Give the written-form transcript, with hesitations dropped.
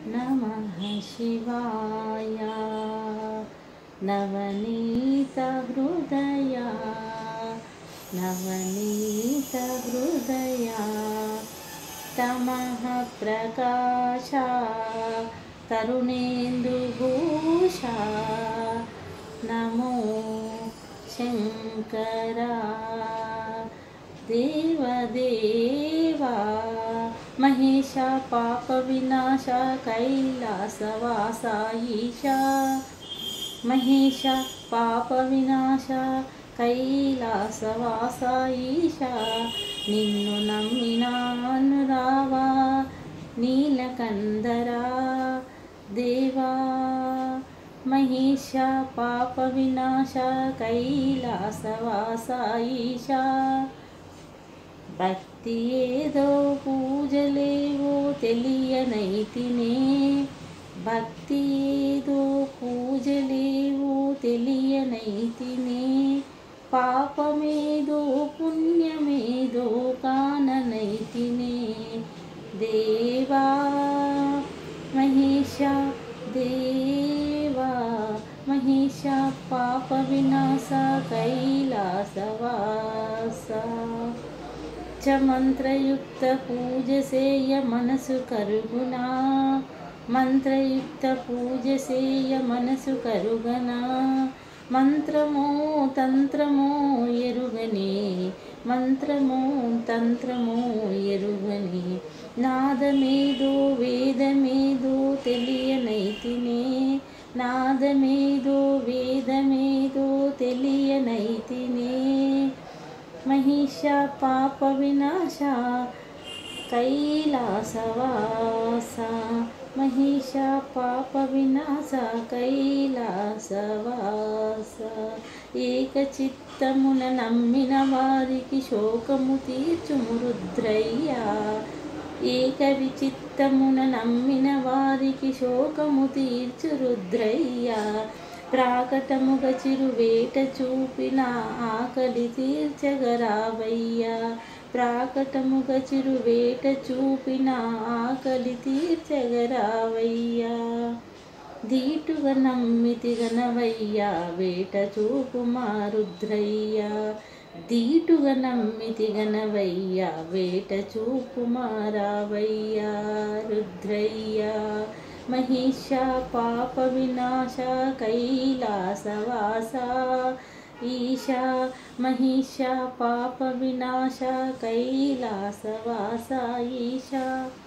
नमः शिवाय। नवनीतहृदया नवनीतहृदया तमः प्रकाशा तरुणेन्दुभूषा नमो शङ्करा। देवदेवा महेशा पापविनाशा कैलासवासा ईशा महेशा पापविनाशा कैलासवासा ईशा నిన్ను నమ్మినాను రావా నీలకందరా దేవా మహేశ పాప వినాశ కైలాసవాస ఈశా భక్తి ఏదో పూజలేవో తెలియనైతినే భక్తి ఏదో పూజలేవో తెలియనైతినే పాపమేదో పుణ్యమేదో కాననైతినే దేవా మహేశ దేవా మహేశ పాప వినాశ కైలాసవాస మంత్రయుక్త పూజ సేయ మనసు కరుగునా మంత్రయుక్త పూజ సేయ మనసు కరుగనా మంత్రమో తంత్రమో ఎరుగని మంత్రమో తంత్రమో ఎరుగని నాదమేదో వేదమేదో తెలియనైతినే నాదమేదో వేదమేదో తెలియనైతినే మహిష పాప వినాశ కైలాసవాస మహిష పాప వినాశ కైలాసవాస ఏకచిత్తమున నమ్మిన వారికి శోకము తీర్చుము రుద్రయ్యా ఏక విచిత్తమున నమ్మిన వారికి శోకము తీర్చు రుద్రయ్యా ప్రాకటముగ చిరువేట చూపిన ఆకలి తీర్చగరావయ్యా ప్రాకటముగ చిరువేట చూపిన ఆకలి తీర్చగరావయ్యా ధీటుగా నమ్మితి గనవయ్యా వేట చూపుమా రుద్రయ్యా ధీటుగా నమ్మితి గనవయ్యా వేట చూపుమా రావయ్యా రుద్రయ్యా మహిష పాప వినాశ కైలాసవాస ఈశా మహిష పాప వినాశ కైలాసవాస ఈశా।